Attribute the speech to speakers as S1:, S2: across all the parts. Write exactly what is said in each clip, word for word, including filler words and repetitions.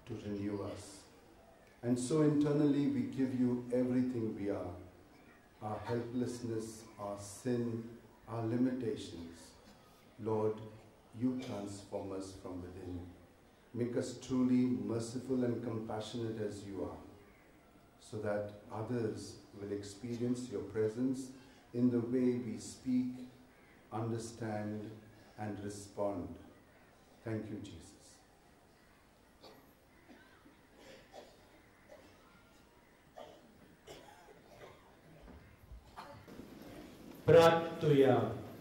S1: to renew us. And so internally we give you everything we are, our helplessness, our sin, our limitations. Lord, you transform us from within. Make us truly merciful and compassionate as you are, so that others will experience your presence in the way we speak, understand, and respond. Thank you, Jesus.
S2: प्रार्थूया.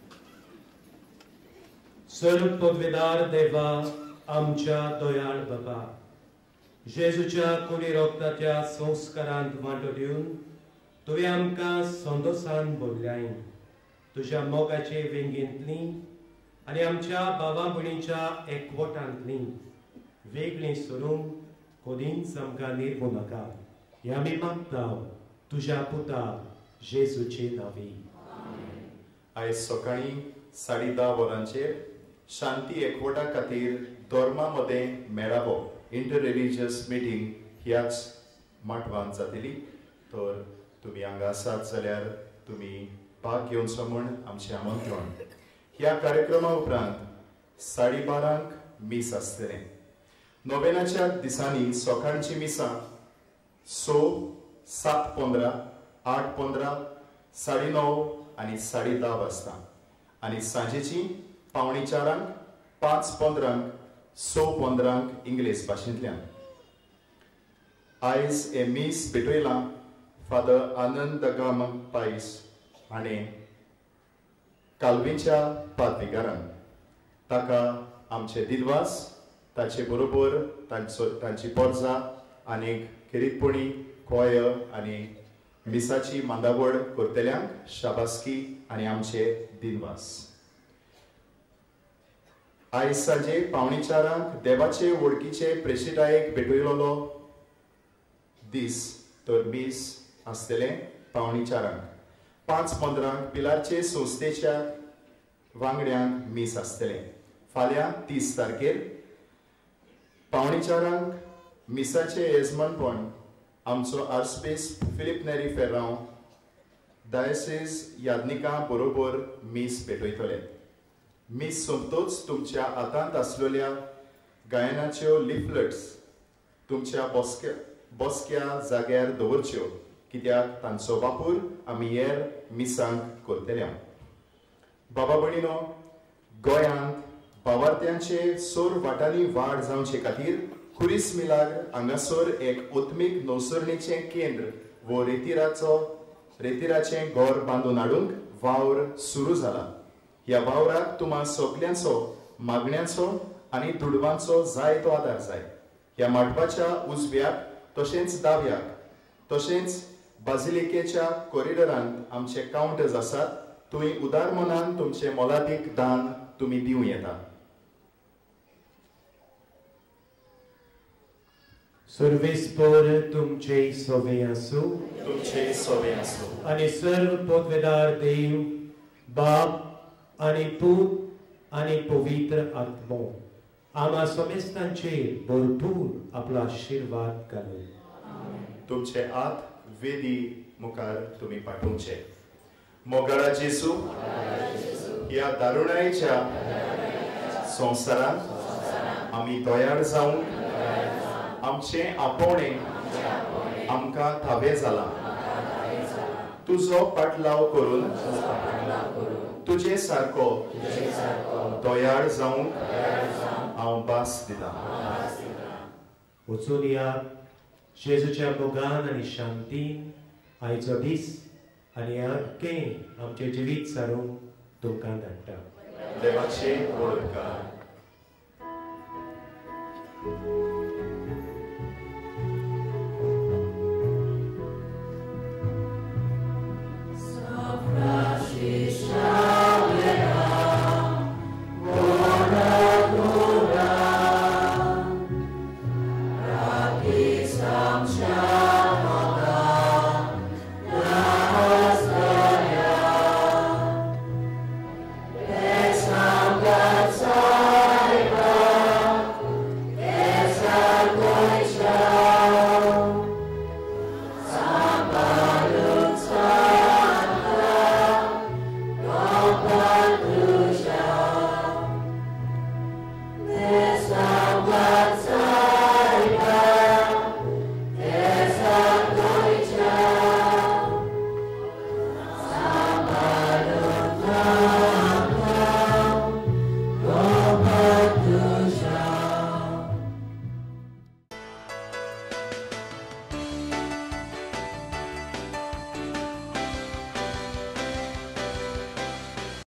S2: सर्वपदवीदार देवा, आमच्या दयाळ बाबा, जेजूच्या कुडी रोगताच्या संस्कारांत वांटो दिवन तुवें आमकां संदोसान भरल्याय. तुज्या मोगाचे वेंगेंतली आनी आमच्या भावा भयणीच्या एकवटांतली वेगळीं सरून कधीच आमकां निर्मू नाका. हें आमी मागतां तुज्या पुता जेजूचे नांवी.
S3: आयज सकाळीं साडे धा वरांचेर शांती एकवटा खातीर धर्मा मदें मेळावो इंटर रिलिजियस मिटींग ह्याच माटवांत जातली. तर तुमी हांगा आसात जाल्यार तुमी भाग घेवचो म्हूण आमचें आमंत्रण. ह्या कार्यक्रमा उपरांत साडे बारांक मीस आसतलें. नोवेनाच्या दिसांनी सकाळची मिसां स सात पंदरा आठ पंदरा साडे णव आनी साडे धा वाजता आनी सांजेची पावणे चारांक पांच पंदरांक स पंदरांक इंग्लीश भाशेंतल्यान. आयज हे मीस भेटयलां फादर आनंद गाम पायस हाणें कालवेच्या पाद्रीगारान. ताका आमचे दिलवास, ताचे बरोबर तांचो तांची पोरजां आनीक खेरीतपणी कोय आनी मिसाची मांदावळ करतल्यांक शाबासकी आनी आमचे दिलवास. आयज सांजे पावणे चारांक देवाचे वळखीचे प्रेसिडायक भेटयलोलो दीस. तर मीस आसतलें पावणे चारांक. पांच पंदरांक पिलारचे संस्थेच्या वांगड्यांक मीस आसतलें. फाल्यां तीस तारखेर पावणे चारांक मिसाचे येजमानपण आमचो आर्चबिशप फिलिप नेरी फेर्रांव डायसिस यादनिकां बरोबर मीस भेटयतले. मीस सोंपतूच तुमच्या हातांत आसलेल्या गायनाच्यो लिफलेट्स तुमच्या बसक्या बसक्या जाग्यार दवरच्यो, कित्याक तांचो वापर आमी हेर मिसांक करतल्या. बाबा भयणीनो, गोंयांत भावार्थ्यांचे सोर वाटांनी वाड जावचे खातीर खुरीस मिलाग हांगासर एक ओत्मीक नवसरणीचें केंद्र वो रेतिराचो रेतिराचें घर बांदून हाडूंक वावर सुरू जाला. ह्या वावराक तुम्हा सगल्यांचो मागण्यांचो आनी दुडवांचो जायतो आदार जाय. ह्या माटवाच्या उजव्याक तशेंच दाव्याक तशेंच बाजिलिकेच्या कॉरिडरांत आमचे कावंटर्स आसात. थंय उदार मनान तुमचें मोलादीक दान तुमी दिवं येता.
S2: सर्वेस्पर तुमचे सोवे आसूं.
S3: तुमचे सोवे आसूं.
S2: आनी सर्व पदवेदार देव, बाप आनी पूत आनी पवित्र आत्मो आम्हा समेस्तांचेर भरपूर आपलो आशिर्वाद घालूं.
S3: तुमचे हात वेदी मुखार तुमी पाठोवचे. मोगाळा जेजू, ह्या दारुणायेच्या संवसारांत आमी तयार जावंक आमचे आपोवणे आमकां थावे जाला. तुजो पाटलाव करून तुजे सारको तयार जावंक हांव भास दितां.
S2: वचून या जेजूच्या मोगान आनी शांतीन आयचो दीस आनी आख्खें आमचें जिवीत सारूंक तुमकां धाडटा.
S3: देवाचे वळखकार.
S4: Sunshine.